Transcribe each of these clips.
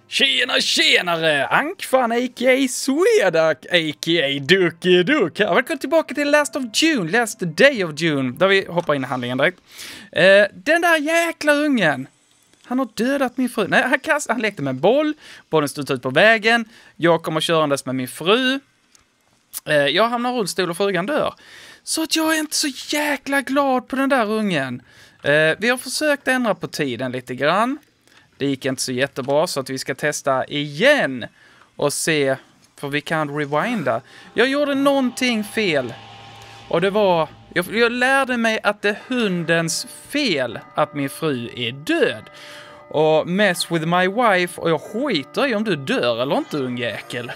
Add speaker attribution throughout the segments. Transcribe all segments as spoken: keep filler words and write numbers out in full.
Speaker 1: Tjena, tjenare! Ankfan, a k a. Swedak, a k a. Ducky Duck här. Välkommen tillbaka till Last of June, Last Day of June. Där vi hoppar in i handlingen direkt. Eh, den där jäkla ungen! Han har dödat min fru. Nej, han, kast, han lekte med en boll. Bollen stod ut på vägen. Jag kommer körandes med min fru. Eh, jag hamnar i rullstol och frugan dör. Så att jag är inte så jäkla glad på den där ungen. Eh, vi har försökt ändra på tiden lite grann. Det gick inte så jättebra, så att vi ska testa igen och se, för vi kan rewinda. Jag gjorde någonting fel. Och det var, jag, jag lärde mig att det är hundens fel att min fru är död. Och mess with my wife, och jag skiter i om du dör eller inte, ungjäkel.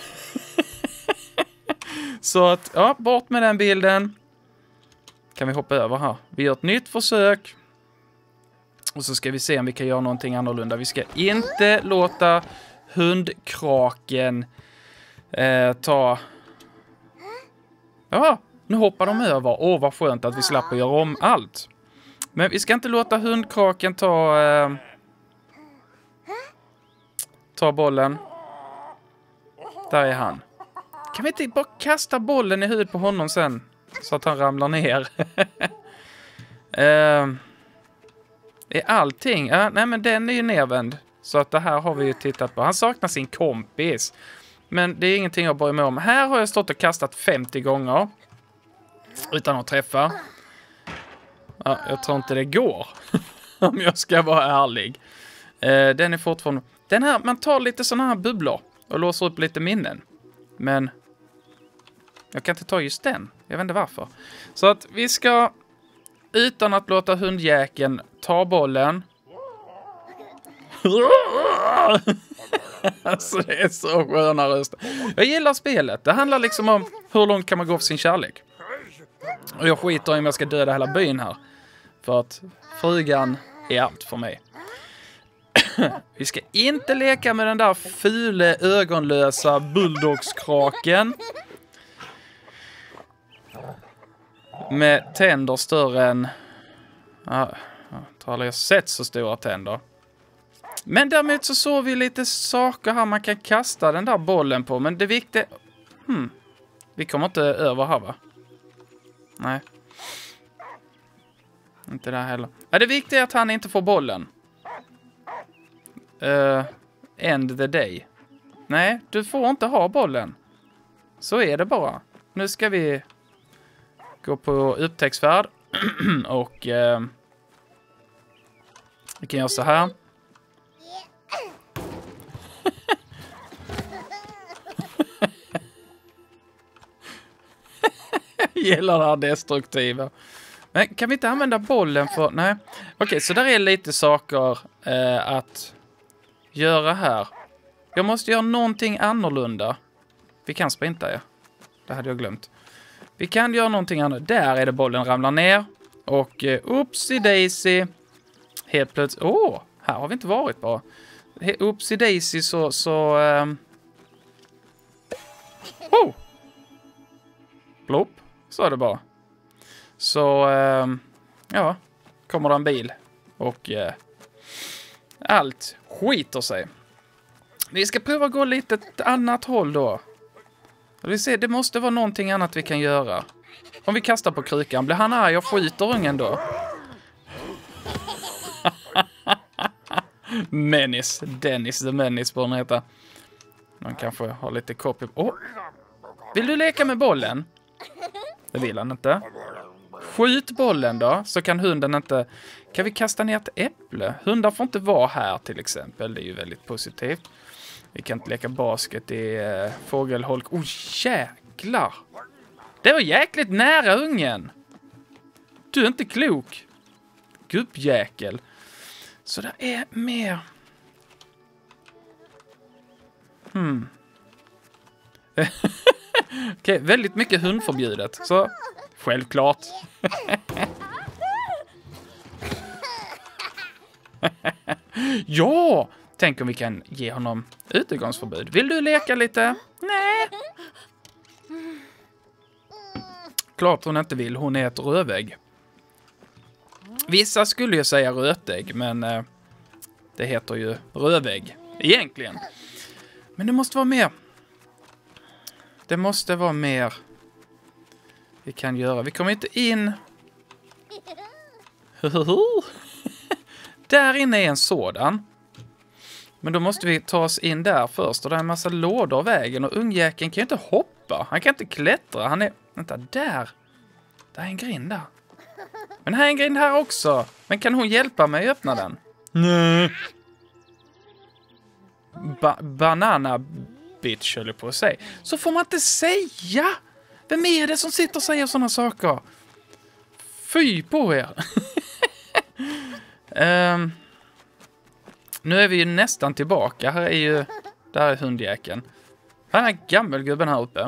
Speaker 1: Så att, ja, bort med den bilden. Kan vi hoppa över här. Vi gör ett nytt försök. Och så ska vi se om vi kan göra någonting annorlunda. Vi ska inte låta hundkraken eh, ta... Ja, nu hoppar de över. Åh, vad skönt att vi slapp att göra om allt. Men vi ska inte låta hundkraken ta... Eh, ta bollen. Där är han. Kan vi inte bara kasta bollen i huvudet på honom sen? Så att han ramlar ner. eh... Är allting? Ja, nej, men den är ju nedvänd. Så att det här har vi ju tittat på. Han saknar sin kompis. Men det är ingenting jag bryr mig om. Här har jag stått och kastat femtio gånger. Utan att träffa. Ja, jag tror inte det går. Om jag ska vara ärlig. Eh, den är fortfarande... Den här, man tar lite sådana här bubblor. Och låser upp lite minnen. Men... jag kan inte ta just den. Jag vet inte varför. Så att vi ska... utan att låta hundjäkeln ta bollen. Alltså det är så sköna röster. Jag gillar spelet. Det handlar liksom om hur långt kan man gå för sin kärlek. Och jag skiter i om jag ska döda hela byn här. För att frugan är allt för mig. Vi ska inte leka med den där fule ögonlösa bulldogskraken. Med tänder större än... Ja, jag tror aldrig jag sett så stora tänder. Men däremot så såg vi lite saker här man kan kasta den där bollen på. Men det viktiga... Hmm. Vi kommer inte över här, va? Nej. Inte där heller. Ja, det viktiga är att han inte får bollen. Uh, end the day. Nej, du får inte ha bollen. Så är det bara. Nu ska vi... gå på upptäcktsfärd. Och eh, vi kan göra så här. Gillar det här destruktiva. Men kan vi inte använda bollen för... Nej. Okej, okay, så där är lite saker eh, att göra här. Jag måste göra någonting annorlunda. Vi kan sprinta, ja. Det hade jag glömt. Vi kan göra någonting annat. Där är det bollen ramlar ner. Och uh, upsi daisy. Helt plötsligt. Åh, oh, här har vi inte varit bara. Upsi daisy så... så um... Oh! Plopp. Så är det bara. Så, um... ja. Kommer det en bil. Och uh... allt skiter sig. Vi ska pröva gå lite ett annat håll då. Vi ser, det måste vara någonting annat vi kan göra. Om vi kastar på krykan, blir han arg och skjuter ungen då? Menace. Dennis the Menace borde han heta. Man kanske har lite copy. Oh. Vill du leka med bollen? Det vill han inte. Skjut bollen då, så kan hunden inte... Kan vi kasta ner ett äpple? Hundar får inte vara här till exempel. Det är ju väldigt positivt. Vi kan inte leka basket i uh, fågelholk. Oh, jäklar! Det var jäkligt nära ungen. Du är inte klok. Gubbjäkel. Så det är mer... Hmm. Okej, okay, väldigt mycket hundförbjudet. Så, självklart. Ja! Tänk om vi kan ge honom utegångsförbud. Vill du leka lite? Nej. Klart hon inte vill. Hon är ett rövägg. Vissa skulle ju säga rötägg, men eh, det heter ju rövägg egentligen. Men det måste vara mer. Det måste vara mer vi kan göra. Vi kommer inte in. Där inne är en sådan. Men då måste vi ta oss in där först. Och det är en massa lådor av vägen. Och ungjäkeln kan ju inte hoppa. Han kan inte klättra. Han är... Vänta, där. Där är en grind där. Men här är en grind här också. Men kan hon hjälpa mig att öppna den? Nej. Ba- banana bitch höll jag på att säga. Så får man inte säga. Vem är det som sitter och säger sådana saker? Fy på er. um, nu är vi ju nästan tillbaka. Här är ju... Där är hundjäkeln. Här är gammelgubben här uppe.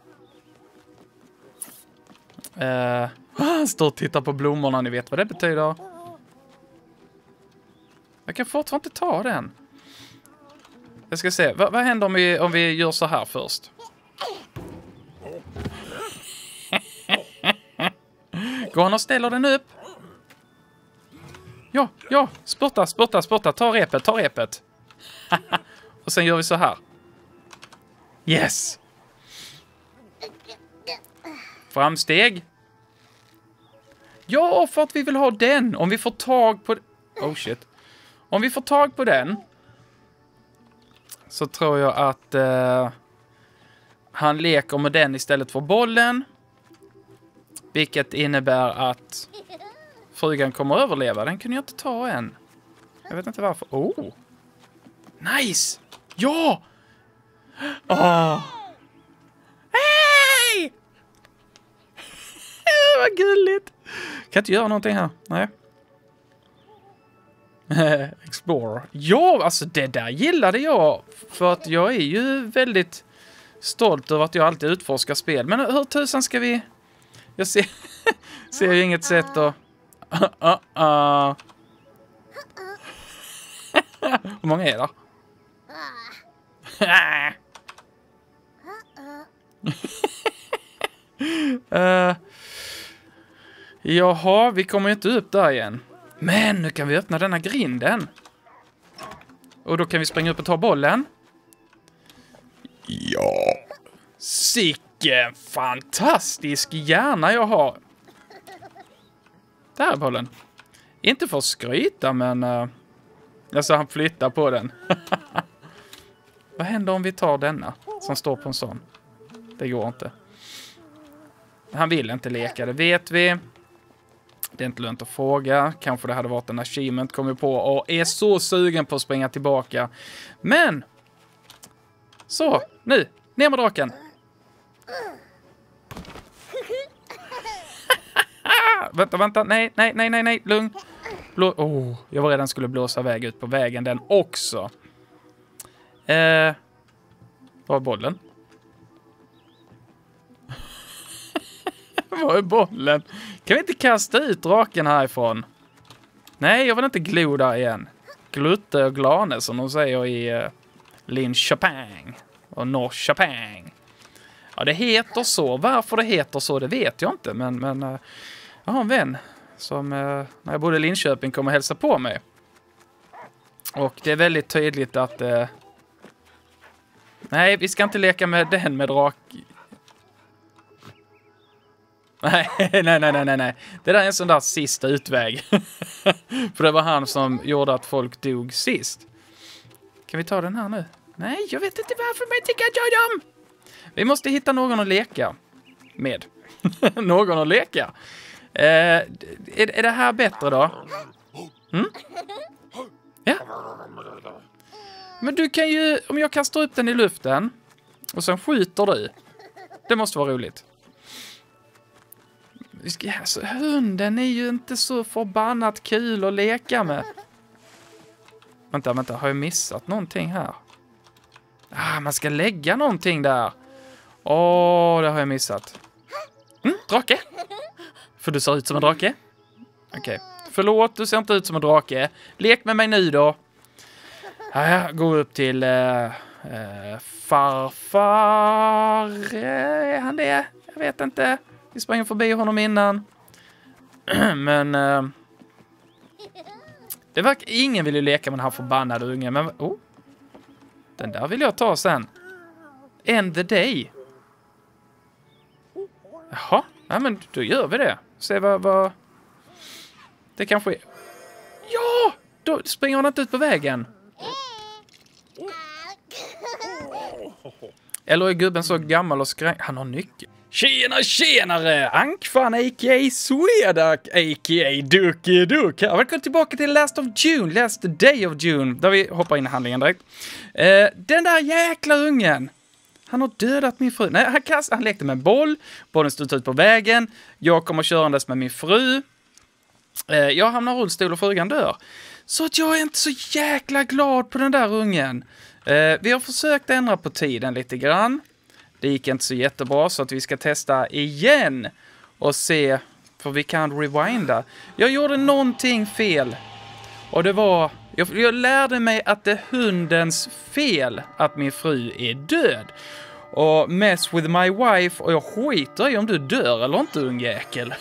Speaker 1: Uh, han står och tittar på blommorna. Ni vet vad det betyder. Jag kan fortfarande inte ta den. Jag ska se. Vad, vad händer om vi, om vi gör så här först? Går han och ställer den upp? Ja, ja. Spotta, spotta, spotta. Ta repet, ta repet. Och sen gör vi så här. Yes! Framsteg. Ja, för att vi vill ha den. Om vi får tag på... Oh shit. Om vi får tag på den... Så tror jag att... Uh, han leker med den istället för bollen. Vilket innebär att... Frugan kommer att överleva. Den kunde jag inte ta än. Jag vet inte varför. Oh! Nice! Ja! Åh! Hej! Vad gulligt! Kan inte göra någonting här. Nej. Explorer. Ja, alltså det där gillade jag. För att jag är ju väldigt stolt över att jag alltid utforskar spel. Men hur tusan ska vi... Jag ser, ser ju inget sätt att... Uh, uh, uh. Hur många är det? uh, jaha, vi kommer inte upp där igen. Men nu kan vi öppna denna grinden. Och då kan vi springa upp och ta bollen. Ja. Sicken fantastisk hjärna jag har. Där är bollen. Inte för att skryta, men... Uh, alltså han flyttar på den. Vad händer om vi tar denna som står på en sån? Det går inte. Han vill inte leka, det vet vi. Det är inte lönt att fråga. Kanske det hade varit en achievement kommer på och är så sugen på att springa tillbaka. Men! Så, nu. Ner med draken. vänta, vänta. Nej, nej, nej, nej, nej. Lugn. Blå oh, jag var redan skulle blåsa väg ut på vägen den också. Eh, var är bollen? Var är bollen? Kan vi inte kasta ut draken härifrån? Nej, jag vill inte glo där igen. Glutte och glane som de säger i uh, Linköping och Norrköping. Ja, det heter så. Varför det heter så, det vet jag inte. Men, men uh, jag har en vän som uh, när jag bodde i Linköping kommer hälsa på mig. Och det är väldigt tydligt att... Uh, nej, vi ska inte leka med den med drak... Nej, nej, nej, nej, nej. Det där är en sån där sista utväg. För det var han som gjorde att folk dog sist. Kan vi ta den här nu? Nej, jag vet inte varför, men jag tycker att jag är dum. Vi måste hitta någon att leka med. Någon att leka. Eh, är, är det här bättre då? Mm? Ja. Men du kan ju, om jag kastar upp den i luften och sen skjuter du. Det måste vara roligt. Alltså, hunden är ju inte så förbannat kul att leka med. Vänta, vänta. Har jag missat någonting här? Ah, man ska lägga någonting där. Åh, det har jag missat. Mm, drake. För du ser ut som en drake. Okej. Okay. Förlåt, du ser inte ut som en drake. Lek med mig nu då. Ah, gå upp till uh, uh, farfar. Är han det? Jag vet inte. Vi sprang förbi honom innan. Men... Uh, det verkar... Ingen vill ju leka med den här förbannade ungen. Men... Oh. Den där vill jag ta sen. End the day. Jaha, ja, men då gör vi det. Se vad, vad... Det kanske är... Ja! Då springer hon inte ut på vägen. Eller är gubben så gammal och skräng... Han har nyckel. Tjena, tjenare! Ankfan, a k a. Swedak, a k a. Ducky Duck. Välkommen tillbaka till Last of June, Last Day of June. Där vi hoppar in i handlingen direkt. Eh, den där jäkla ungen. Han har dödat min fru. Nej, han, kast, han lekte med en boll. Bollen stod ut på vägen. Jag kommer körandes med min fru. Eh, jag hamnar i rullstol och frugan dör. Så att jag är inte så jäkla glad på den där ungen. Eh, vi har försökt ändra på tiden lite grann. Det gick inte så jättebra, så att vi ska testa igen och se, för vi kan rewinda. Jag gjorde någonting fel. Och det var, jag, jag lärde mig att det är hundens fel att min fru är död. Och mess with my wife, och jag skiter i om du dör eller inte, ungjäkel.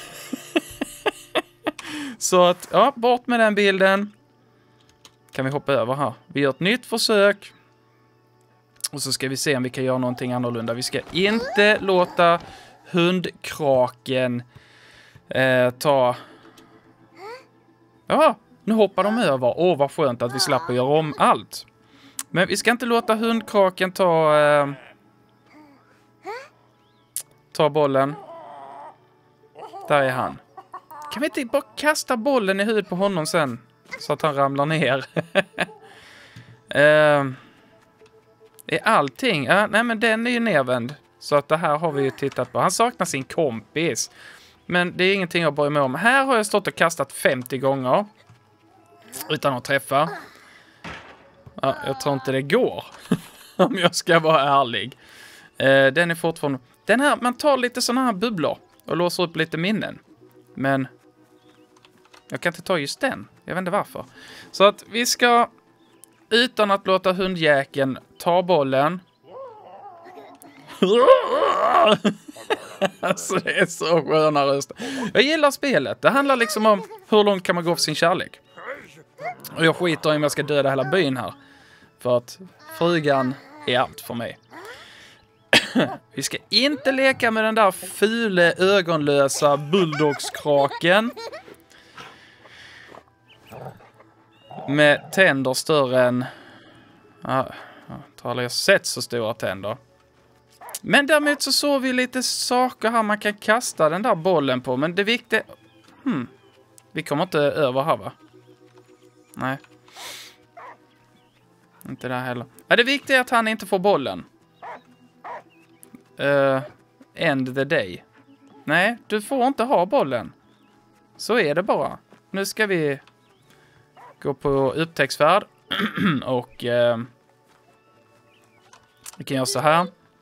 Speaker 1: Så att, ja, bort med den bilden. Kan vi hoppa över här. Vi gör ett nytt försök. Och så ska vi se om vi kan göra någonting annorlunda. Vi ska inte låta hundkraken eh, ta... Ja, nu hoppar de över. Åh, vad skönt att vi slapp att göra om allt. Men vi ska inte låta hundkraken ta... Eh, ta bollen. Där är han. Kan vi inte bara kasta bollen i huvudet på honom sen? Så att han ramlar ner. eh... Är allting? Ja, nej, men den är ju nedvänd. Så att det här har vi ju tittat på. Han saknar sin kompis. Men det är ingenting jag bryr mig om. Här har jag stått och kastat femtio gånger. Utan att träffa. Ja, jag tror inte det går. Om jag ska vara ärlig. Eh, den är fortfarande... Den här, man tar lite sådana här bubblor. Och låser upp lite minnen. Men... Jag kan inte ta just den. Jag vet inte varför. Så att vi ska... Utan att låta hundjäkeln ta bollen. Alltså det är så sköna röster. Jag gillar spelet. Det handlar liksom om hur långt kan man gå för sin kärlek. Och jag skiter om jag ska döda hela byn här. För att frugan är allt för mig. Vi ska inte leka med den där fule ögonlösa bulldogskraken. Med tänder större än... Ja, jag har aldrig sett så stora tänder. Men däremot så såg vi lite saker här man kan kasta den där bollen på. Men det viktiga... Hmm. Vi kommer inte över här, va? Nej. Inte där heller. Ja, det viktiga är att han inte får bollen. Uh, end the day. Nej, du får inte ha bollen. Så är det bara. Nu ska vi... Gå på upptäcktsfärd. Och eh, vi kan göra så här.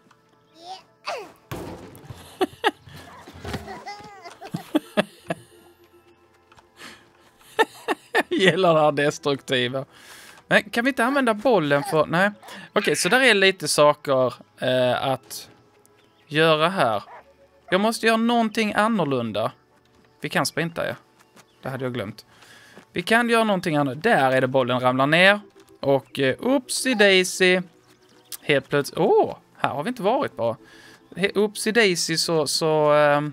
Speaker 1: Gillar det här destruktiva. Men kan vi inte använda bollen för... Nej. Okej, okay, så där är lite saker eh, att göra här. Jag måste göra någonting annorlunda. Vi kan sprinta, ja. Det hade jag glömt. Vi kan göra någonting annat. Där är det bollen ramlar ner. Och uh, upsi daisy. Helt plötsligt. Åh, oh, här har vi inte varit bara. Upsi daisy så... så um...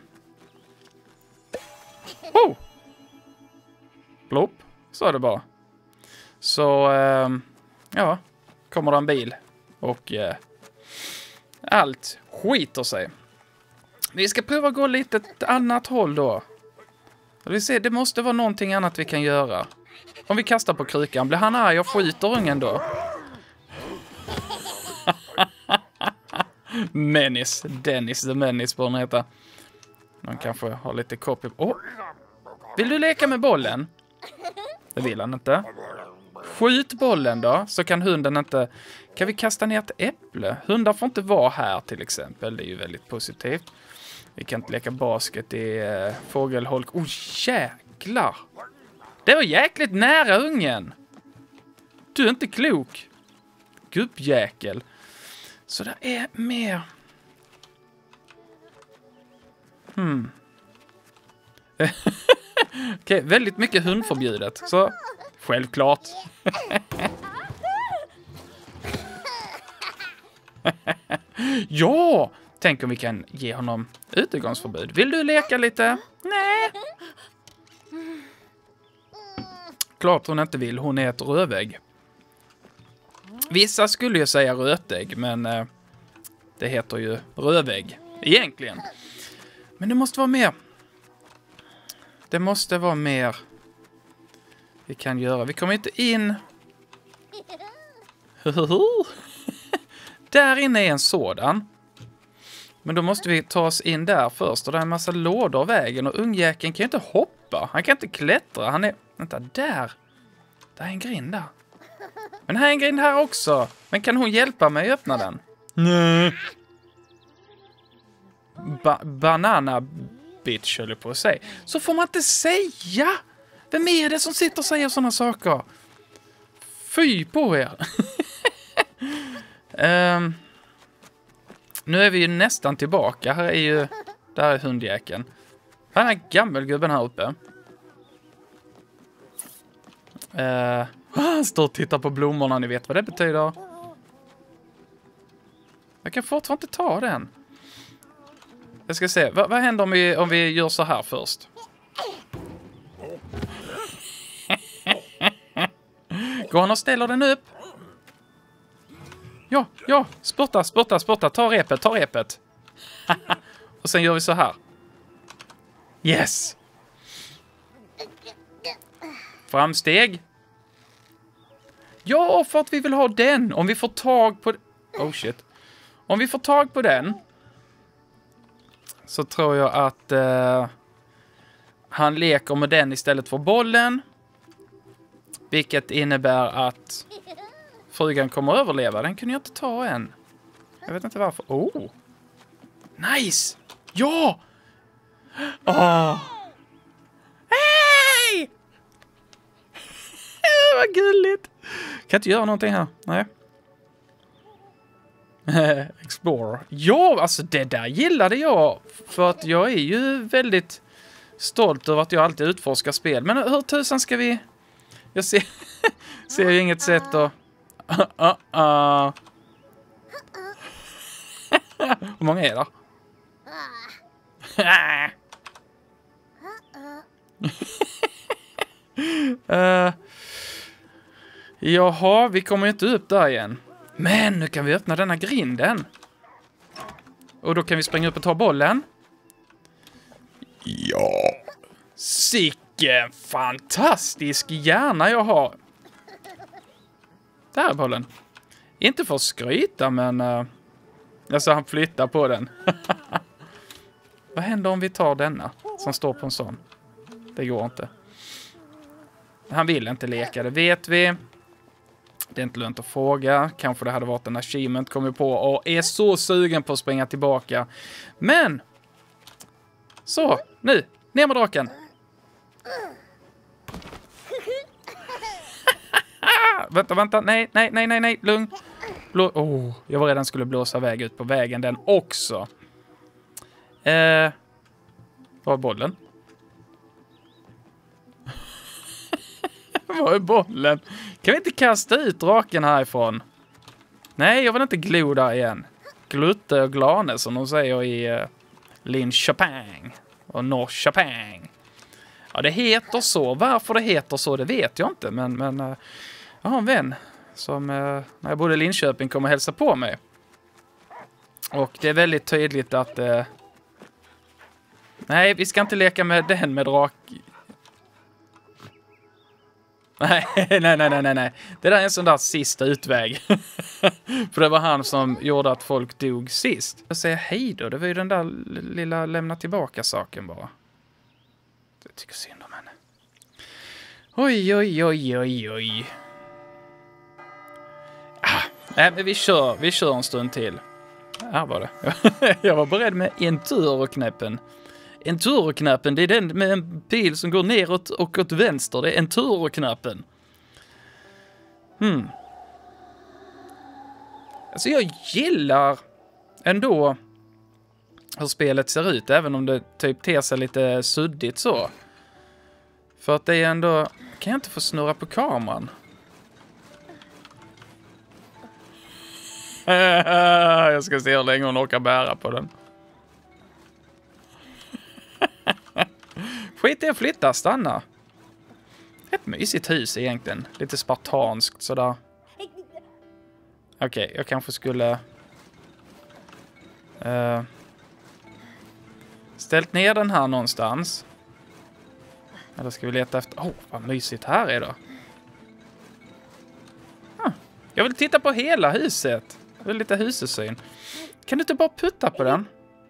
Speaker 1: Oh! Plopp. Så är det bara. Så, um... ja. Kommer det en bil. Och uh... allt skiter sig. Vi ska pröva gå lite ett annat håll då. Vi ser, det måste vara någonting annat vi kan göra. Om vi kastar på krukan, blir han arg och skjuter ungen då? Menace. Dennis the Menace borde den heta. Man kanske har lite copy. Oh. Vill du leka med bollen? Det vill han inte. Skjut bollen då, så kan hunden inte... Kan vi kasta ner ett äpple? Hundar får inte vara här till exempel. Det är ju väldigt positivt. Vi kan inte leka basket i äh, fågelholk. Oh, jäklar! Det var jäkligt nära ungen. Du är inte klok. Gubbjäkel. Så det är mer... Hmm. Okej, okay, väldigt mycket hundförbjudet. Så, självklart. Ja! Tänk om vi kan ge honom utegångsförbud. Vill du leka lite? Nej. Klart hon inte vill. Hon är ett rövägg. Vissa skulle ju säga rötägg, men eh, det heter ju rövägg. Egentligen. Men det måste vara mer. Det måste vara mer vi kan göra. Vi kommer inte in. Där inne är en sådan. Men då måste vi ta oss in där först. Och det är en massa lådor av vägen. Och ungjäkeln kan ju inte hoppa. Han kan inte klättra. Han är... Vänta, där. Där är en grind där. Men här är en grind här också. Men kan hon hjälpa mig att öppna den? Nej. Ba banana bitch höll jag på att säga. Så får man inte säga. Vem är det som sitter och säger sådana saker? Fy på er. um, nu är vi ju nästan tillbaka. Här är ju... Där är hundjäkeln. Här är gammelgubben här uppe. Uh, han står och tittar på blommorna. Ni vet vad det betyder. Jag kan fortfarande inte ta den. Jag ska se. Va, vad händer om vi, om vi gör så här först? Går han och ställer den upp? Ja, ja. Spotta, spotta, spotta. Ta repet, ta repet. Och sen gör vi så här. Yes! Framsteg. Ja, för att vi vill ha den. Om vi får tag på... Oh shit. Om vi får tag på den... Så tror jag att... Uh, han leker med den istället för bollen. Vilket innebär att... Frugan kommer att överleva. Den kunde jag inte ta än. Jag vet inte varför. Oh! Nice! Ja! Åh! Hej! Vad gulligt! Kan inte göra någonting här. Nej. Explorer. Ja, alltså det där gillade jag. För att jag är ju väldigt stolt över att jag alltid utforskar spel. Men hur tusan ska vi... Jag ser, ser ju inget sätt att... Uh, uh, uh. Hur många är det? uh, jaha, vi kommer inte upp där igen. Men nu kan vi öppna denna grinden. Och då kan vi springa upp och ta bollen. Ja. Sicken fantastisk hjärna jag har. Där är bollen. Inte för att skryta, men... Uh, alltså han flyttar på den. Vad händer om vi tar denna som står på en sån? Det går inte. Han vill inte leka, det vet vi. Det är inte lönt att fråga. Kanske det hade varit en achievement kommer på och är så sugen på att springa tillbaka. Men! Så, nu. Ner med draken. vänta, vänta. Nej, nej, nej, nej, nej. Lugn. Blå oh, jag var redan skulle blåsa väg ut på vägen den också. Eh, var är bollen? Var är bollen? Kan vi inte kasta ut draken härifrån? Nej, jag vill inte glo där igen. Glutte och glane som de säger i uh, Linköping och Norrköping. Ja, det heter så. Varför det heter så, det vet jag inte. Men, men uh, jag har en vän som uh, när jag bodde i Linköping kom och hälsa på mig. Och det är väldigt tydligt att... Uh, nej, vi ska inte leka med den med drak... Nej, nej, nej, nej, nej, nej. Det där är en sån där sista utväg. För det var han som gjorde att folk dog sist. Jag säger hej då, det var ju den där lilla lämna tillbaka saken bara. Jag tycker synd om henne. Oj, oj, oj, oj, oj. Ah, nej, men vi kör, vi kör en stund till. Här var det. Jag var beredd med Enduro-knappen. Enduro-knappen, det är den med en pil som går neråt och åt vänster. Det är Enduro-knappen. Hmm. Alltså jag gillar ändå hur spelet ser ut, även om det typ ter sig lite suddigt så. För att det är ändå... Kan jag inte få snurra på kameran? Jag ska se hur länge hon orkar bära på den. Skit i att flytta, stanna. Ett mysigt hus egentligen. Lite spartanskt sådär. Okej, okay, jag kanske skulle... Uh, ställt ner den här någonstans. Eller ska vi leta efter... Åh, oh, vad mysigt här är då. Ah, jag vill titta på hela huset. Jag vill lite husesyn. Kan du inte bara putta på den?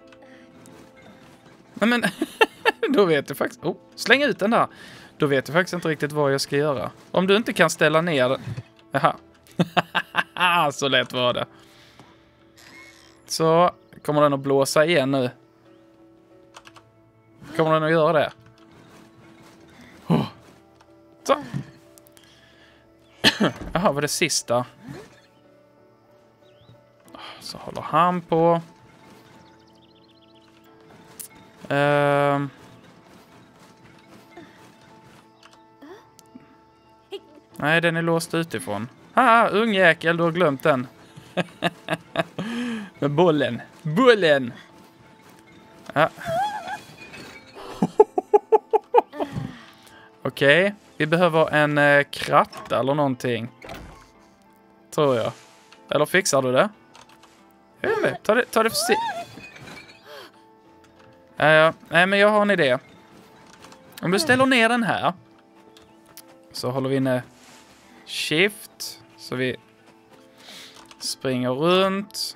Speaker 1: Nej men, då vet du faktiskt... Oh, släng ut den där. Då vet du faktiskt inte riktigt vad jag ska göra. Om du inte kan ställa ner den... Jaha. Så lätt var det. Så, kommer den att blåsa igen nu? Kommer den att göra det? Oh. Så. Jaha, var det sista? Så håller han på. Uh. Nej, den är låst utifrån. Haha, ung jäkel, du har glömt den. Med bollen. Bollen! Ja. Okej, okay. Vi behöver en eh, kratta eller någonting. Tror jag. Eller fixar du det? Jag vet inte. Ta det, ta det för sig. Uh, nej, men jag har en idé. Om du ställer ner den här. Så håller vi inne shift. Så vi springer runt.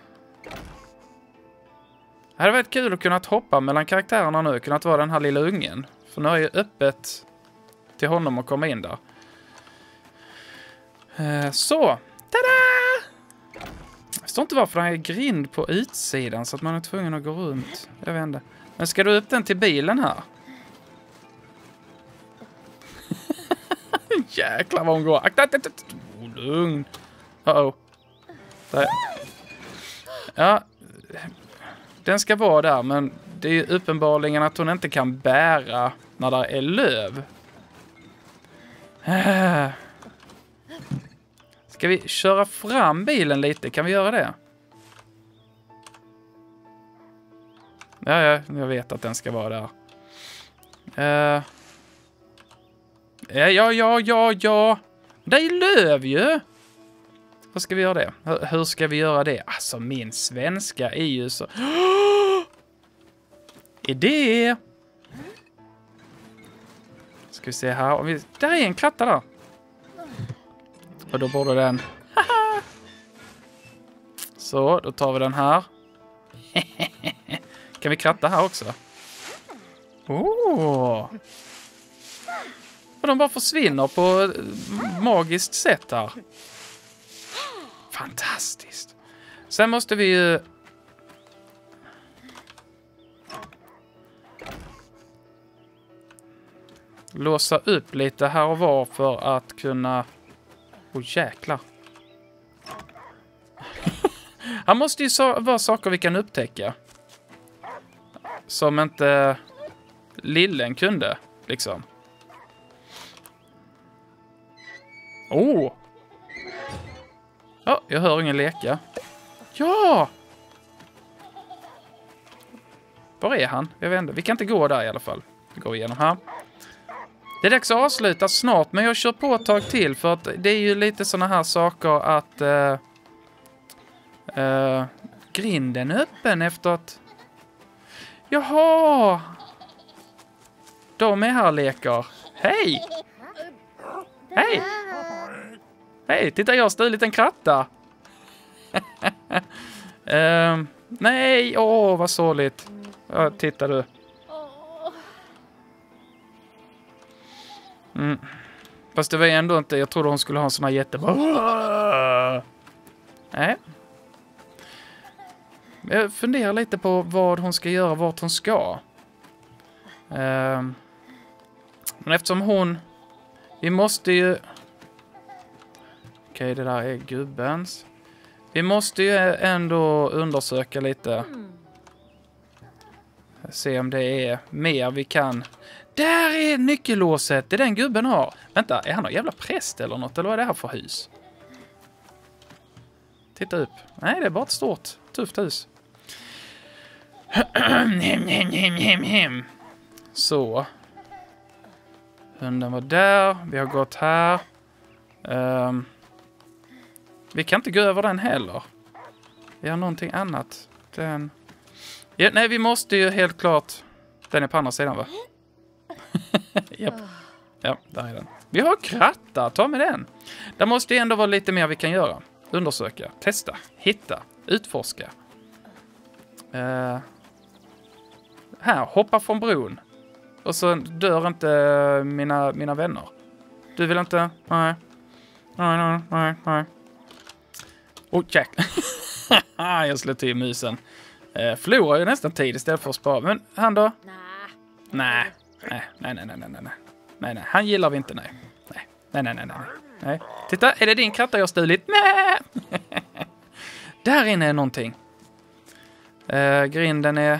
Speaker 1: Det hade varit kul att kunna hoppa mellan karaktärerna nu. Kunnat vara den här lilla ungen. För nu är ju öppet till honom att komma in där. Uh, så. Tada! Jag förstår inte varför den är grind på utsidan så att man är tvungen att gå runt. Jag vet inte. Men ska du upp den till bilen här? Jäklar vad hon går. Akta, akta, akta. Oh, lugn. Uh-oh. Där. Ja. Den ska vara där, men det är ju uppenbarligen att hon inte kan bära när det är löv. Ska vi köra fram bilen lite? Kan vi göra det? Ja, ja, jag vet att den ska vara där. Uh. Ja, ja, ja, ja, ja. Det är löv ju. Hur ska vi göra det? Hur, hur ska vi göra det? Alltså, min svenska är ju så... Idé! Ska vi se här. Vi... Där är en kratta där. Och då borde den... Så, då tar vi den här. Kan vi kratta här också? Åh! Och de bara försvinner på magiskt sätt här. Fantastiskt. Sen måste vi ju... låsa upp lite här och var för att kunna... Åh, oh, jäklar. Här måste ju så vara saker vi kan upptäcka. Som inte lillen kunde, liksom. Åh! Oh. Ja, jag hör ingen leka. Ja! Var är han? Jag vet inte. Vi kan inte gå där i alla fall. Vi går igenom här. Det är dags att avsluta snart, men jag kör på ett tag till för att det är ju lite såna här saker att uh, uh, grinden är öppen efter att... Jaha! De är här leker. Hej! Hej! Hej, titta, jag har stulit en kratta. uh, nej, åh, oh, vad sorgligt. Ja, titta du. Mm. Fast det var ändå inte, jag trodde hon skulle ha en sån här jättebra. Nej. Jag funderar lite på vad hon ska göra, vart hon ska. Uh, men eftersom hon... Vi måste ju... Okej, okay, det där är gubbens. Vi måste ju ändå undersöka lite. Se om det är mer vi kan... Där är nyckellåset. Det är den gubben har. Vänta, är han någon jävla präst eller något? Eller vad är det här för hus? Titta upp. Nej, det är bara ett stort tufft hus. hem, hem, hem, hem, hem. Så. Hunden var där. Vi har gått här. Um, vi kan inte gå över den heller. Vi har någonting annat. Den... Ja, nej, vi måste ju helt klart... Den är på andra sidan, va? Japp. Ja, där är den. Vi har kratta, ta med den. Det måste ju ändå vara lite mer vi kan göra. Undersöka, testa, hitta, utforska. Uh, här, hoppa från bron. Och så dör inte mina, mina vänner. Du vill inte? Nej. Nej, nej, nej, nej. Oh, check. Jag slår till musen. Uh, förlorar ju nästan tid istället för att spara. Men han då? Nej. Nej, nej, nej, nej, nej, nej. Nej, nej, han gillar vi inte, nej. Nej, nej, nej, nej, nej. nej. Titta, är det din kratta jag stulit? Nej! Där inne är någonting. Uh, grinden är...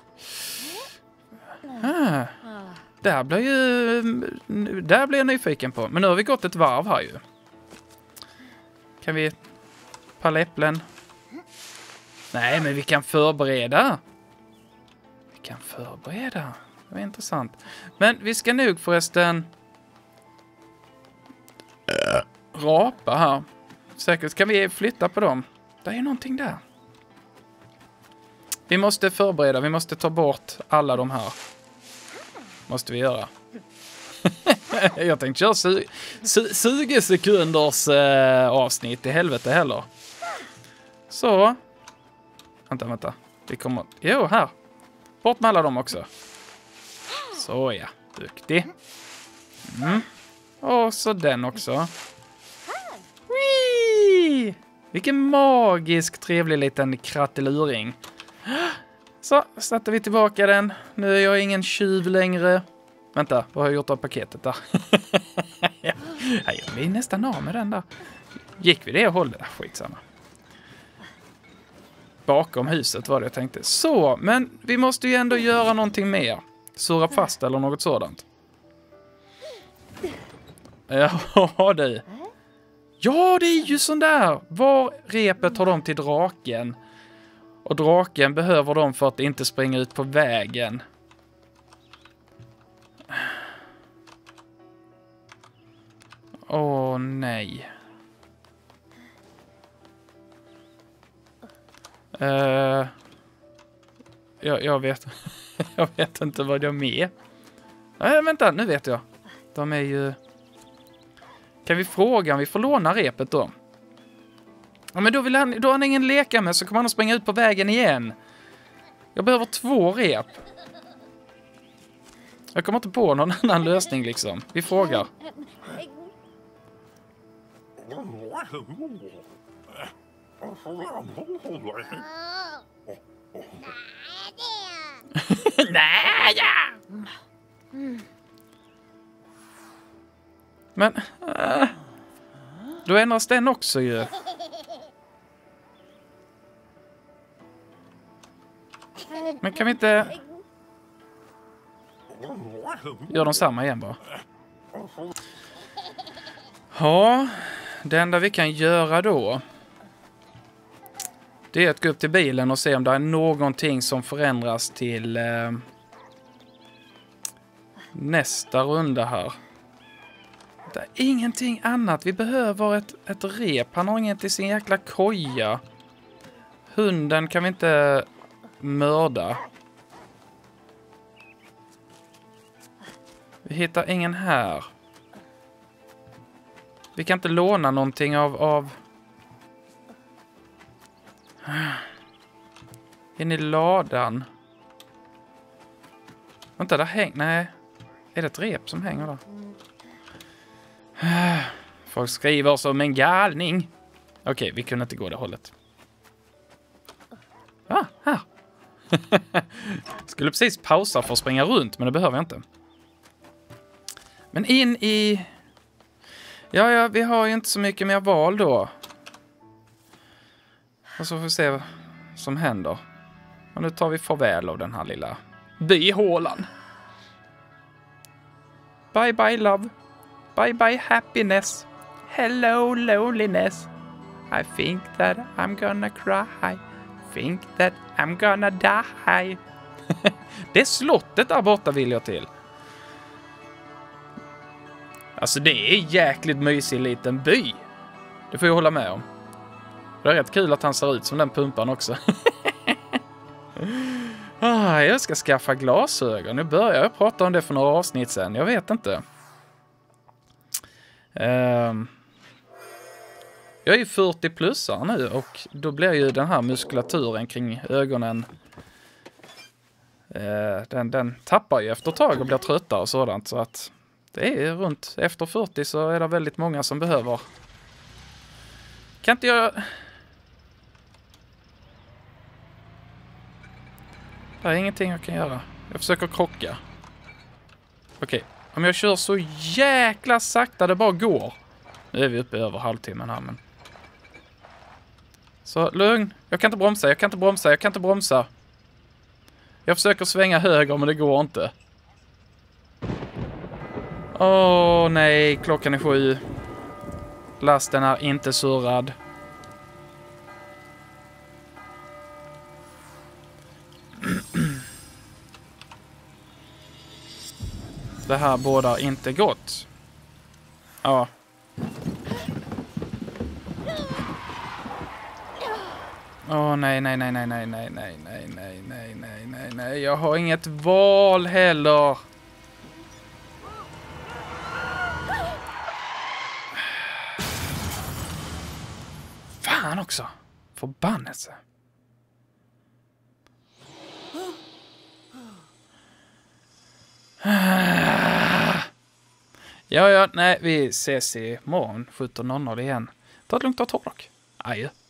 Speaker 1: Ah. Där blir ju... Där blir jag nyfiken på. Men nu har vi gått ett varv här ju. Kan vi... Palla äpplen? Nej, men vi kan förbereda. Vi kan förbereda. Det var intressant. Men vi ska nog förresten... Rapa här. Säkert kan vi flytta på dem. Det är ju någonting där. Vi måste förbereda. Vi måste ta bort alla de här. Måste vi göra. Jag tänkte köra su su tjugo sekunders eh, avsnitt i helvete heller. Så. Vänta, vänta. Vi kommer... Jo, här. Bort med alla dem också. Så ja, duktig. Mm. Och så den också. Whee! Vilken magisk, trevlig liten kratteluring. Så, satte vi tillbaka den. Nu är jag ingen tjuv längre. Vänta, vad har jag gjort av paketet där? Ja, jag är nästan av med den där. Gick vi det och hållde? Skitsamma. Bakom huset var det jag tänkte. Så, men vi måste ju ändå göra någonting mer. Surra fast eller något sådant. Ja, det. Ja, det är ju sån där. Var repet har de till draken. Och draken behöver dem för att inte springa ut på vägen. Åh, nej. Uh, jag, jag vet jag vet inte vad de är. Nej, vänta, nu vet jag. De är ju... Kan vi fråga om vi får låna repet då? Ja, men då vill han, då har han ingen leka med, så kommer han att springa ut på vägen igen. Jag behöver två rep. Jag kommer inte på någon annan lösning liksom. Vi frågar. Nej, ja. Men äh, då ändras den också ju. Men kan vi inte gör de samma igen bara? Ja, det enda vi kan göra då, det är att gå upp till bilen och se om det är någonting som förändras till eh, nästa runda här. Det är ingenting annat. Vi behöver ett, ett rep. Han har inget i sin jäkla koja. Hunden kan vi inte mörda. Vi hittar ingen här. Vi kan inte låna någonting av... av... In i ladan. Vänta, där hänger... Nej. Är det ett rep som hänger där? Folk skriver som en galning. Okej, vi kunde inte gå det hållet. Ah, här. Skulle precis pausa för att springa runt, men det behöver jag inte. Men in i... Ja, ja, vi har ju inte så mycket mer val då. Och så får vi se vad som händer. Och nu tar vi farväl av den här lilla byhålan. Bye bye love. Bye bye happiness. Hello loneliness. I think that I'm gonna cry. think that I'm gonna die. Det är slottet där borta vill jag till. Alltså det är jäkligt mysig liten by. Det får jag hålla med om. Det är rätt kul att han ser ut som den pumpan också. ah, jag ska skaffa glasögon. Nu börjar jag prata om det för några avsnitt sen. Jag vet inte. Um, jag är ju fyrtio plussar nu och då blir ju den här muskulaturen kring ögonen uh, den, den tappar ju efter ett tag och blir tröttare och sådant. Så att det är runt efter fyrtio så är det väldigt många som behöver. Kan inte jag... Det är ingenting jag kan göra. Jag försöker krocka. Okej. Om jag kör så jäkla sakta det bara går. Nu är vi uppe över halvtimmen här, men... Så, lugn. Jag kan inte bromsa, jag kan inte bromsa, jag kan inte bromsa. Jag försöker svänga höger, men det går inte. Åh, nej. Klockan är sju. Lasten är inte surrad. Det här bådar inte gott. Ja. Åh nej, nej, nej, nej, nej, nej, nej, nej, nej, nej, nej, nej, nej. Jag har inget val heller. Fan också. Förbannelse. Ja, ja, nej, vi ses imorgon sjutton noll noll igen. Ta det lugnt och torrt. Adjö.